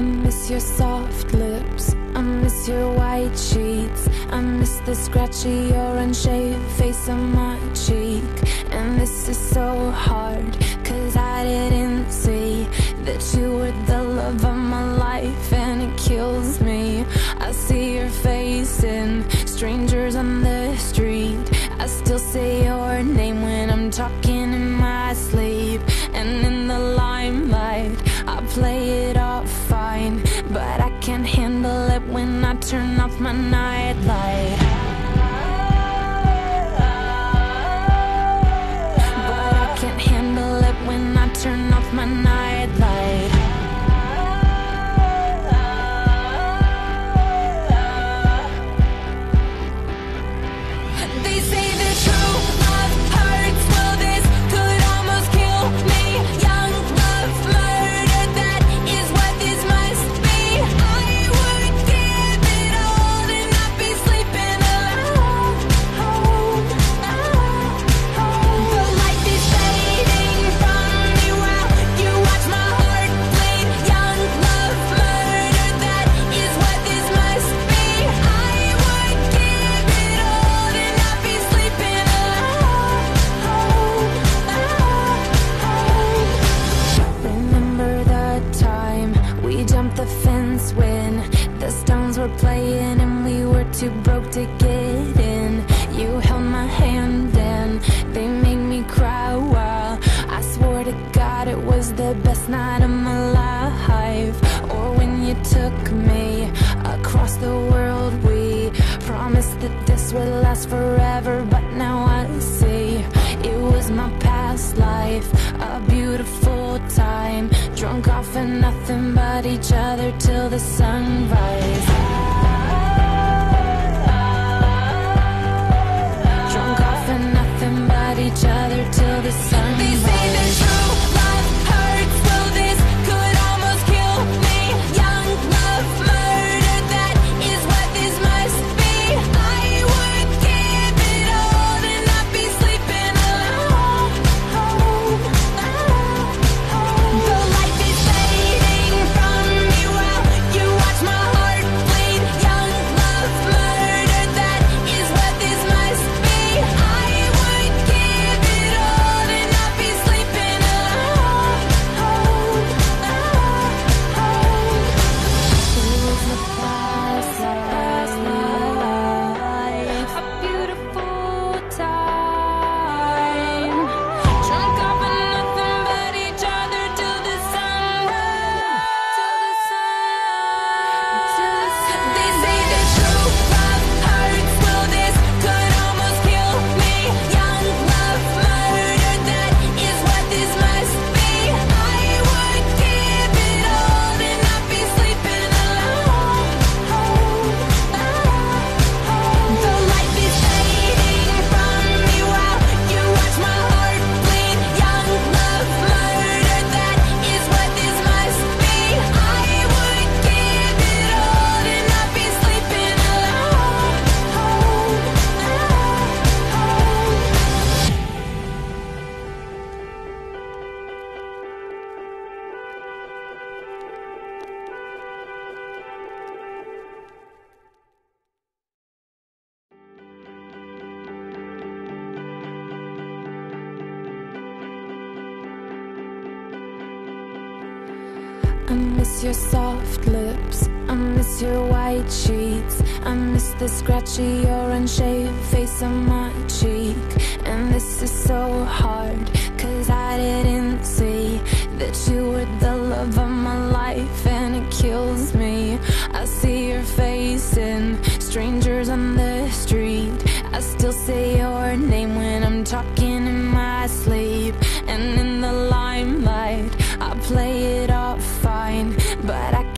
miss your soft lips, I miss your white sheets, I miss the scratchy or unshaved face on my cheek. And this is so hard, cause I didn't see that you were the love of my life, and it kills me. I see your face in strangers on the street, I still say your name when I'm talking in my sleep. And in the limelight, I play it off fine, but I can't handle it when I turn off my nightlight. But I can't handle it when I turn off my nightlight. They say that true love hurts, well this could almost kill me. Young love murder, that is what this must be. I would give it all and not be sleeping alone. The light is fading from me while you watch my heart bleed. Young love murder, that is what this must be. I would give it all and not be sleeping alone. Remember the time we jumped the fence when the Stones were playing and we were too broke to get in. You held my hand and they made me cry while I swore to God it was the best night of my life. Or when you took me across the world, we promised that this would last forever, but now I see it was my past life, a beautiful time, drunk off of nothing but each other till the sunrise. Drunk off of nothing but each other till the sunrise. They say that true love hurts, well this could almost kill me. Young love murder, that is what this must be. I would give it all and not be sleeping alone. The light is fading from me while you watch my heart bleed. Young love murder, that is what this must be. I would give it all and not be sleeping alone. It was the past life, a beautiful time, drunk off of nothing but each other till the sunrise. They say that true love hurts, well this could almost kill me. Young love murder, that is what this must be. I would give it all and not be sleeping alone. The light is fading from me while you watch my heart bleed. Young love murder, that is what this must be. I would give it all and not be sleeping alone. I miss your soft lips, I miss your white sheets, I miss the scratchy or unshaved face on my cheek. And this is so hard, cause I didn't see that you were the love of my life, and it kills me. I see your face in strangers on the street, I still say your name